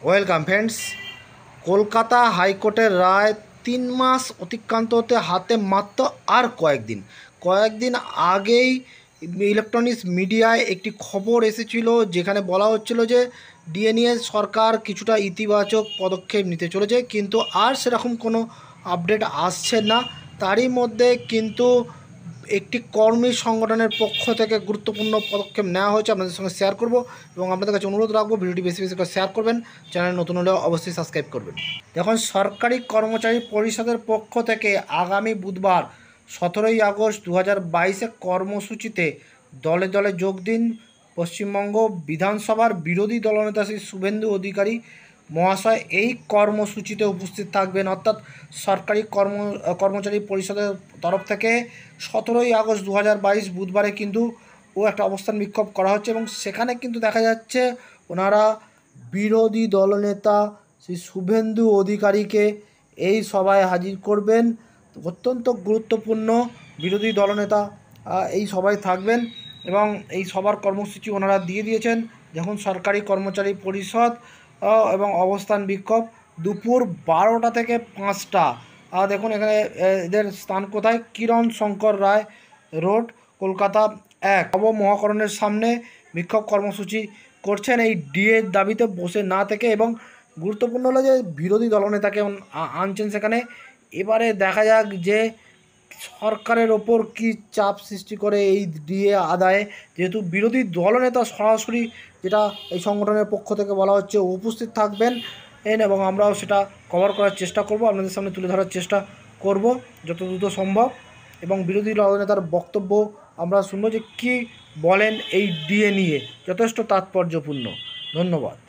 Welcome friends. Kolkata হাইকোর্টের রায় 3 মাস অতিক্রান্ত হতে হাতে মাত্র আর কয়েকদিন আগেই ইলেকট্রনিক্স মিডিয়ায় একটি খবর এসেছিল, যেখানে বলা হচ্ছিল যে ডিএ নিয়ে সরকার কিছুটা ইতিবাচক পদক্ষেপ নিতে চলেছে, কিন্তু আর সেরকম কোনো আপডেট আসছে না। তারই মধ্যে কিন্তু একটি কর্মী সংগঠনের পক্ষ থেকে গুরুত্বপূর্ণ পদক্ষেপ নেওয়া হয়েছে, আপনাদের সঙ্গে শেয়ার করব এবং আপনাদের কাছে অনুরোধ রাখবো ভিডিওটি বেশি বেশি করে শেয়ার করবেন, চ্যানেল নতুন হলে অবশ্যই সাবস্ক্রাইব করবেন। এখন সরকারি কর্মচারী পরিষদের পক্ষ থেকে আগামী বুধবার 17ই আগস্ট 2022 কর্মসূচিতে দলে দলে যোগ দিন। পশ্চিমবঙ্গ বিধানসভার বিরোধী দলনেতা শ্রী শুভেন্দু অধিকারী মহাশয় এই কর্মসূচিতে উপস্থিত থাকবেন, অর্থাৎ সরকারি কর্মচারী পরিষদের তরফ থেকে 17ই আগস্ট 2022 বুধবারে কিন্তু একটা অবস্থান বিক্ষোভ করা হচ্ছে এবং সেখানে কিন্তু দেখা যাচ্ছে ওনারা বিরোধী দলনেতা শ্রী শুভেন্দু অধিকারীকে এই সভায় হাজির করবেন। অত্যন্ত গুরুত্বপূর্ণ বিরোধী দলনেতা এই সভায় থাকবেন এবং এই সভার কর্মসূচি ওনারা দিয়ে দিয়েছেন। যখন সরকারি কর্মচারী পরিষদ এবং অবস্থান বিক্ষোভ দুপুর 12টা থেকে 5টা। দেখুন এখানে এদের স্থান কোথায়, কিরণ শঙ্কর রায় রোড, কলকাতা 1 মহাকরণের সামনে বিক্ষোভ কর্মসূচি করছেন এই ডিএর দাবিতে বসে না থেকে। এবং গুরুত্বপূর্ণ হলো যে বিরোধী দলনেতাকে আনছেন সেখানে। এবারে দেখা যাক যে সরকারের ওপর কি চাপ সৃষ্টি করে এই ডিএ আদায়ে, যেহেতু বিরোধী দলনেতা সরাসরি, যেটা এই সংগঠনের পক্ষ থেকে বলা হচ্ছে, উপস্থিত থাকবেন এবং আমরাও সেটা কভার করার চেষ্টা করব, আপনাদের সামনে তুলে ধরার চেষ্টা করব যত দ্রুত সম্ভব। এবং বিরোধী দলনেতার বক্তব্য আমরা শুনব যে কী বলেন এই ডিএ নিয়ে, যথেষ্ট তাৎপর্যপূর্ণ। ধন্যবাদ।